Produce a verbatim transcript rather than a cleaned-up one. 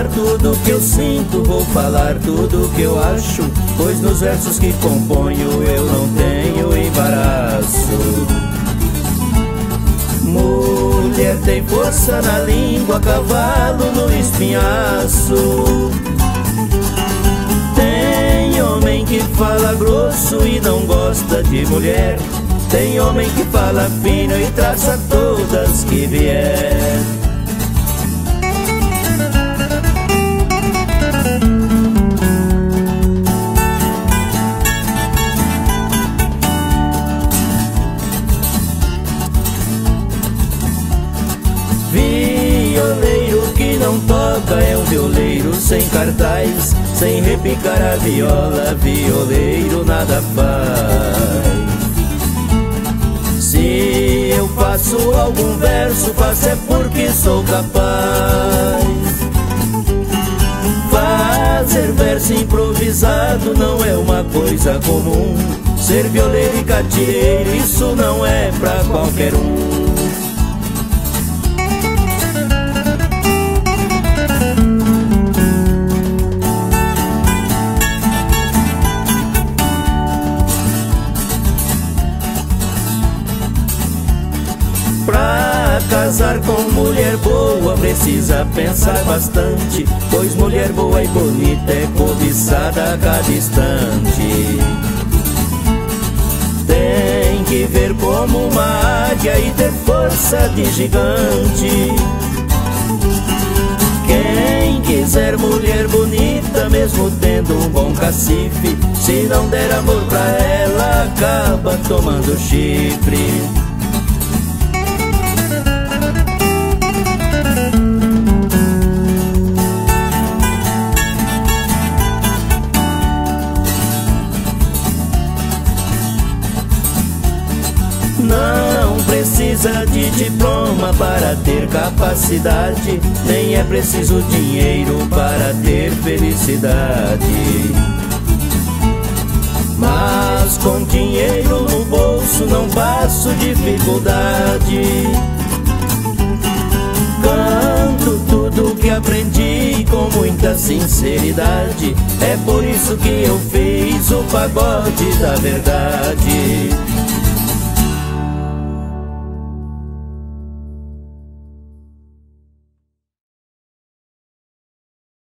tudo que eu sinto, vou falar tudo que eu acho, pois nos versos que componho eu não tenho embaraço. Mulher tem força na língua, cavalo no espinhaço. Tem homem que fala grosso e não gosta de mulher. Tem homem que fala fino e traça todas que vier. Violeiro que não toca é um violeiro sem cartaz, sem repicar a viola, violeiro nada faz. Se eu faço algum verso, faço é porque sou capaz. Fazer verso improvisado não é uma coisa comum. Ser violeiro e catieiro, isso não é pra qualquer um. Pra casar com mulher boa precisa pensar bastante, pois mulher boa e bonita é cobiçada a cada instante. Tem que ver como uma águia e ter força de gigante. Quem quiser mulher bonita, mesmo tendo um bom cacife, se não der amor pra ela, acaba tomando chifre. Não precisa de diploma para ter capacidade, nem é preciso dinheiro para ter felicidade. Mas com dinheiro no bolso não passo dificuldade. Canto tudo que aprendi com muita sinceridade, é por isso que eu fiz o pagode da verdade.